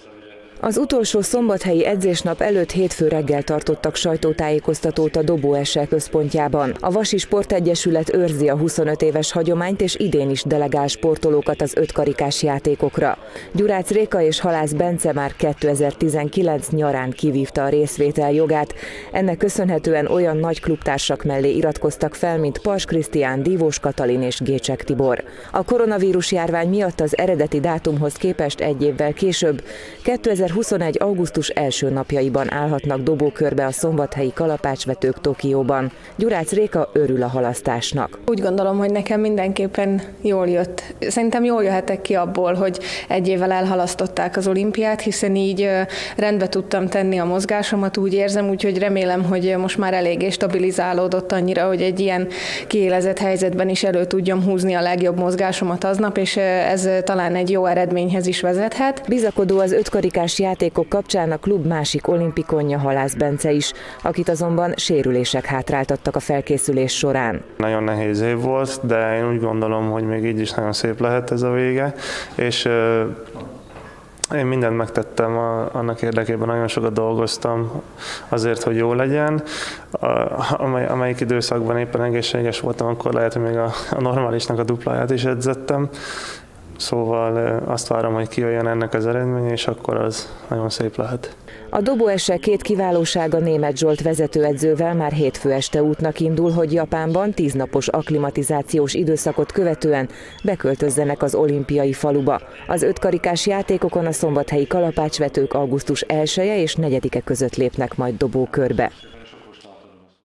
Az utolsó szombathelyi edzésnap előtt hétfő reggel tartottak sajtótájékoztatót a Dobó-SL központjában. A Vasi Sportegyesület őrzi a 25 éves hagyományt, és idén is delegál sportolókat az ötkarikás játékokra. Gyurác Réka és Halász Bence már 2019 nyarán kivívta a részvétel jogát. Ennek köszönhetően olyan nagy klubtársak mellé iratkoztak fel, mint Pars Krisztián, Dívós Katalin és Gécsek Tibor. A koronavírus járvány miatt az eredeti dátumhoz képest egy évvel később, 2021. augusztus első napjaiban állhatnak dobókörbe a szombathelyi kalapácsvetők Tokióban. Gyurác Réka örül a halasztásnak. Úgy gondolom, hogy nekem mindenképpen jól jött. Szerintem jól jöhetek ki abból, hogy egy évvel elhalasztották az olimpiát, hiszen így rendbe tudtam tenni a mozgásomat, úgy érzem, úgyhogy remélem, hogy most már eléggé stabilizálódott annyira, hogy egy ilyen kiélezett helyzetben is elő tudjam húzni a legjobb mozgásomat aznap, és ez talán egy jó eredményhez is vezethet. Bizakodó az ötkarikás játékok kapcsán a klub másik olimpikonja, Halász Bence is, akit azonban sérülések hátráltattak a felkészülés során. Nagyon nehéz év volt, de én úgy gondolom, hogy még így is nagyon szép lehet ez a vége, és én mindent megtettem annak érdekében, nagyon sokat dolgoztam azért, hogy jó legyen. Amelyik időszakban éppen egészséges voltam, akkor lehet, hogy még a normálisnak a dupláját is edzettem. Szóval azt várom, hogy kijöjjön ennek az eredménye, és akkor az nagyon szép lehet. A Dobó-SL két kiválósága Németh Zsolt vezetőedzővel már hétfő este útnak indul, hogy Japánban 10 napos akklimatizációs időszakot követően beköltözzenek az olimpiai faluba. Az ötkarikás játékokon a szombathelyi kalapácsvetők augusztus 1-e és 4-e között lépnek majd dobókörbe.